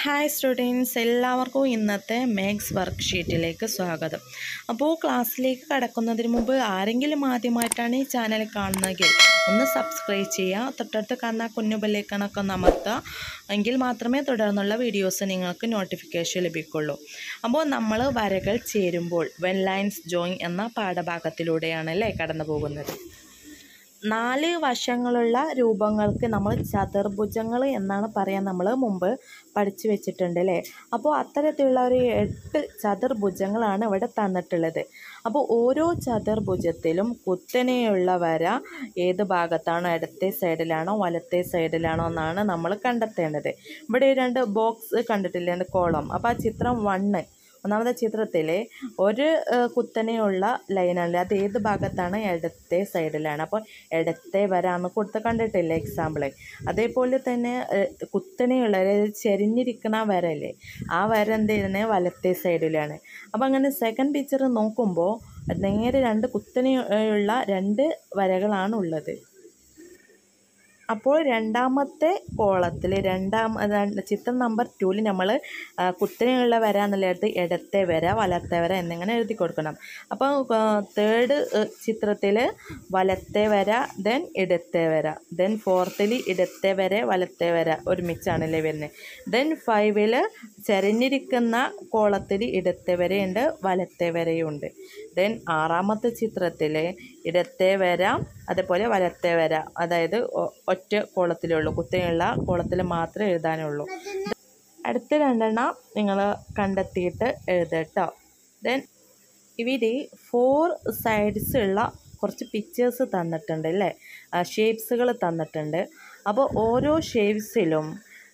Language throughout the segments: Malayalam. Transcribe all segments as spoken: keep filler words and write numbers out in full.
ഹായ് സ്റ്റുഡൻസ്, എല്ലാവർക്കും ഇന്നത്തെ മാത്സ് വർക്ക്ഷീറ്റിലേക്ക് സ്വാഗതം. അപ്പോൾ ക്ലാസ്സിലേക്ക് കടക്കുന്നതിന് മുമ്പ് ആരെങ്കിലും ആദ്യമായിട്ടാണ് ഈ ചാനൽ കാണുന്നതെങ്കിൽ ഒന്ന് സബ്സ്ക്രൈബ് ചെയ്യുക. തൊട്ടടുത്ത് കാണുന്ന കുഞ്ഞു ബെല്ലൈക്കണൊക്കെ ഒന്ന് അമർത്തുക. എങ്കിൽ മാത്രമേ തുടർന്നുള്ള വീഡിയോസ് നിങ്ങൾക്ക് നോട്ടിഫിക്കേഷൻ ലഭിക്കുള്ളൂ. അപ്പോൾ നമ്മൾ വരകൾ ചേരുമ്പോൾ വെൻ ലൈൻസ് ജോയിൻ എന്ന പാഠഭാഗത്തിലൂടെയാണല്ലേ കടന്നു പോകുന്നത്. നാല് വശങ്ങളുള്ള രൂപങ്ങൾക്ക് നമ്മൾ ചതുർഭുജങ്ങൾ എന്നാണ് പറയാൻ നമ്മൾ മുമ്പ് പഠിച്ചു വെച്ചിട്ടുണ്ട് അല്ലേ. അപ്പോൾ അത്തരത്തിലുള്ള ഒരു എട്ട് ചതുർഭുജങ്ങളാണ് ഇവിടെ തന്നിട്ടുള്ളത്. അപ്പോൾ ഓരോ ചതുർഭുജത്തിലും കുത്തനെയുള്ള വര ഏത് ഭാഗത്താണോ, ഇടത്തെ സൈഡിലാണോ വലത്തെ സൈഡിലാണോ എന്നാണ് നമ്മൾ കണ്ടെത്തേണ്ടത്. ഇവിടെ രണ്ട് ബോക്സ് കണ്ടിട്ടില്ല, രണ്ട് കോളം. അപ്പോൾ ആ ചിത്രം വണ്ണ് ഒന്നാമത്തെ ചിത്രത്തിൽ ഒരു കുത്തനെയുള്ള ലൈനാണ്, അത് ഏത് ഭാഗത്താണ്, ഇടത്തെ സൈഡിലാണ്. അപ്പോൾ ഇടത്തെ വര എന്ന് കൊടുത്ത് കണ്ടിട്ടില്ല എക്സാമ്പിൾ. അതേപോലെ തന്നെ കുത്തനെയുള്ള ചെരിഞ്ഞിരിക്കുന്ന വര അല്ലേ, ആ വര എന്ത് ചെയ്യുന്നത് വലത്തെ സൈഡിലാണ്. അപ്പോൾ അങ്ങനെ സെക്കൻഡ് പിക്ചർ നോക്കുമ്പോൾ നേരെ രണ്ട് കുത്തനെയുള്ള രണ്ട് വരകളാണ് ഉള്ളത്. അപ്പോൾ രണ്ടാമത്തെ കോളത്തിൽ രണ്ടാം ചിത്രം നമ്പർ ടൂവിൽ നമ്മൾ കുത്തനെയുള്ള വര എന്നുള്ളത് ഇടത്തെ വര വലത്തെ വര എന്നിങ്ങനെ എഴുതി കൊടുക്കണം. അപ്പോൾ തേർഡ് ചിത്രത്തിൽ വലത്തെ വര, ദെൻ ഇടത്തെ വര, ദെൻ ഫോർത്തിൽ ഇടത്തെ വര വലത്തെ വര ഒരുമിച്ചാണല്ലേ വരുന്നത്. ദെൻ ഫൈവിൽ ചരിഞ്ഞിരിക്കുന്ന കോളത്തിൽ ഇടത്തെ വരയുണ്ട് വലത്തെ വരയുണ്ട്. ദെൻ ആറാമത്തെ ചിത്രത്തിൽ ഇടത്തെ വര അതേപോലെ വലത്തെ വര, അതായത് ഒറ്റ കോളത്തിലുള്ളൂ, കുത്തനെയുള്ള കോളത്തിൽ മാത്രമേ എഴുതാനുള്ളൂ. അടുത്ത രണ്ടെണ്ണം നിങ്ങൾ കണ്ടെത്തിയിട്ട് എഴുതട്ടോ. ദെൻ ഇവിടെ ഫോർ സൈഡ്സ് ഉള്ള കുറച്ച് പിക്ചേഴ്സ് തന്നിട്ടുണ്ട് അല്ലേ, ഷേപ്സുകൾ തന്നിട്ടുണ്ട്. അപ്പോൾ ഓരോ ഷേപ്സിലും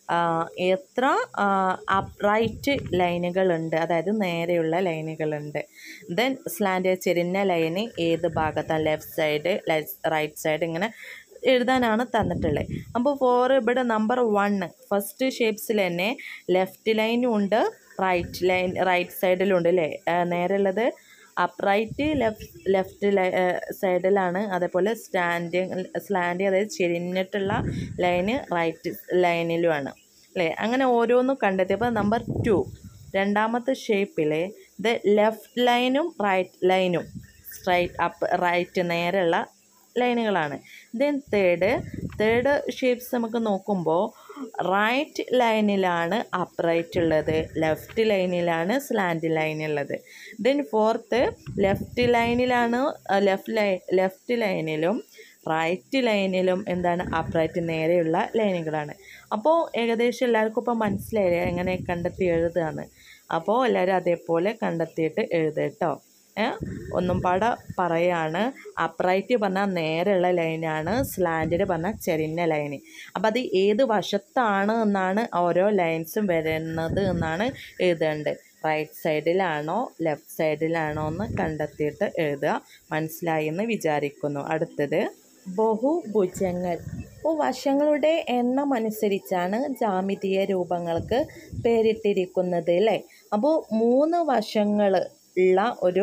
എത്ര അപ്രൈറ്റ് ലൈനുകളുണ്ട്, അതായത് നേരെയുള്ള ലൈനുകളുണ്ട്. ദെൻ സ്ലാൻഡ് ചെരിഞ്ഞ ലൈന് ഏത് ഭാഗത്താണ്, ലെഫ്റ്റ് സൈഡ് റൈറ്റ് സൈഡ് ഇങ്ങനെ എഴുതാനാണ് തന്നിട്ടുള്ളത്. അപ്പോൾ ഫോർ ഇവിടെ നമ്പർ വണ്ണ് ഫസ്റ്റ് ഷേപ്സിൽ തന്നെ ലെഫ്റ്റ് ലൈനും ഉണ്ട് റൈറ്റ് ലൈൻ റൈറ്റ് സൈഡിലും ഉണ്ട് അല്ലേ. നേരെയുള്ളത് അപ്രൈറ്റ് ലെഫ്റ്റ് ലെഫ്റ്റ് സൈഡിലാണ്. അതേപോലെ സ്റ്റാൻഡ് സ്ലാൻഡ് അതായത് ചെരിഞ്ഞിട്ടുള്ള ലൈന് റൈറ്റ് ലൈനിലുമാണ് അല്ലേ. അങ്ങനെ ഓരോന്നും കണ്ടെത്തിയപ്പോൾ നമ്പർ ടു രണ്ടാമത്തെ ഷേപ്പിൽ ദ ലെഫ്റ്റ് ലൈനും റൈറ്റ് ലൈനും സ്ട്രൈറ്റ് അപ്പ് റൈറ്റ് നേരെയുള്ള ലൈനുകളാണ്. ദെൻ തേർഡ് തേർഡ് ഷേപ്സ് നമുക്ക് നോക്കുമ്പോൾ റൈറ്റ് ലൈനിലാണ് അപ്രൈറ്റ് ഉള്ളത്, ലെഫ്റ്റ് ലൈനിലാണ് സ്ലാൻഡ് ലൈൻ ഉള്ളത്. ദെൻ ഫോർത്ത് ലെഫ്റ്റ് ലൈനിലാണ് ലെഫ്റ്റ് ലൈ ലെഫ്റ്റ് ലൈനിലും റൈറ്റ് ലൈനിലും എന്താണ് അപ്രൈറ്റ് നേരെയുള്ള ലൈനുകളാണ്. അപ്പോൾ ഏകദേശം എല്ലാവർക്കും ഇപ്പോൾ മനസ്സിലായില്ലേ എങ്ങനെ കണ്ടെത്തി എഴുതുകയാണ്. അപ്പോൾ എല്ലാവരും അതേപോലെ കണ്ടെത്തിയിട്ട് എഴുതട്ടോ. ഒന്നും പാടെ പറയാണ്. അപ്രൈറ്റ് പറഞ്ഞാൽ നേരെയുള്ള ലൈനാണ്, സ്ലാൻഡിൽ പറഞ്ഞാൽ ചെരിഞ്ഞ ലൈന്. അപ്പം അത് ഏത് വശത്താണ് എന്നാണ് ഓരോ ലൈൻസും വരുന്നത് എന്നാണ് എഴുതേണ്ടത്. റൈറ്റ് സൈഡിലാണോ ലെഫ്റ്റ് സൈഡിലാണോ എന്ന് കണ്ടെത്തിയിട്ട് എഴുതുക. മനസ്സിലായി എന്ന് വിചാരിക്കുന്നു. അടുത്തത് ബഹുഭുജങ്ങൾ. അപ്പോൾ വശങ്ങളുടെ എണ്ണം അനുസരിച്ചാണ് ജാമിതീയ രൂപങ്ങൾക്ക് പേരിട്ടിരിക്കുന്നത് അല്ലേ. അപ്പോൾ മൂന്ന് വശങ്ങൾ ഉള്ള ഒരു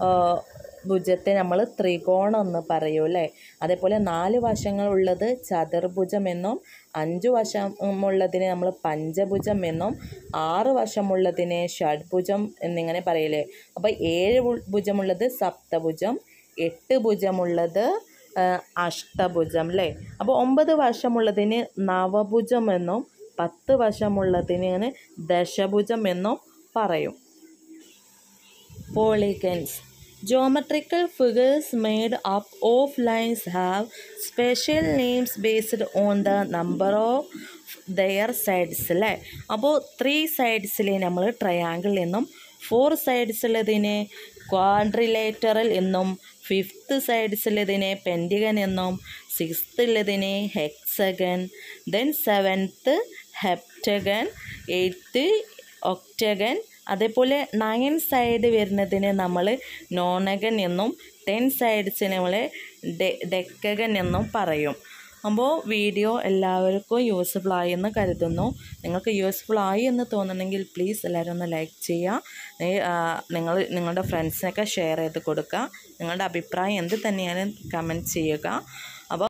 ഭുജത്തെ നമ്മൾ ത്രികോണം എന്ന് പറയൂ അല്ലേ. അതേപോലെ നാല് വശങ്ങളുള്ളത് ചതുർഭുജം എന്നും, അഞ്ച് വശമുള്ളതിനെ നമ്മൾ പഞ്ചഭുജം എന്നും, ആറ് വശമുള്ളതിനെ ഷഡ്ഭുജം എന്നിങ്ങനെ പറയില്ലേ. അപ്പോൾ ഏഴ് ഭുജമുള്ളത് സപ്തഭുജം, എട്ട് ഭുജമുള്ളത് അഷ്ടഭുജം അല്ലേ. അപ്പോൾ ഒമ്പത് വശമുള്ളതിന് നവഭുജം എന്നും, പത്ത് വശമുള്ളതിന് ദശഭുജം എന്നും പറയും. Polygons. Geometrical figures made up of lines have special names based on the number of their sides അല്ലേ. അപ്പോൾ ത്രീ സൈഡ്സിൽ നമ്മൾ ട്രയാങ്കിൾ എന്നും, ഫോർ സൈഡ്സുള്ളതിനെ ക്വാഡ്രിലേറ്ററൽ എന്നും, ഫിഫ്ത്ത് സൈഡ്സുള്ളതിനെ പെൻഡിഗൺ എന്നും, സിക്സ്ത്ത് ഉള്ളതിനെ hexagon, then seventh heptagon, eighth octagon, അതേപോലെ നയൻ സൈഡ് വരുന്നതിന് നമ്മൾ നോണഗൺ എന്നും, ടെൻ സൈഡ്സിന് നമ്മൾ ഡെ ഡെക്കഗൺ എന്നും പറയും. അപ്പോൾ വീഡിയോ എല്ലാവർക്കും യൂസ്ഫുൾ ആയി എന്ന് കരുതുന്നു. നിങ്ങൾക്ക് യൂസ്ഫുൾ ആയി എന്ന് തോന്നുന്നെങ്കിൽ പ്ലീസ് എല്ലാവരും ഒന്ന് ലൈക്ക് ചെയ്യുക. നിങ്ങൾ നിങ്ങളുടെ ഫ്രണ്ട്സിനൊക്കെ ഷെയർ ചെയ്ത് കൊടുക്കുക. നിങ്ങളുടെ അഭിപ്രായം എന്ത് തന്നെയാലും കമൻറ്റ് ചെയ്യുക.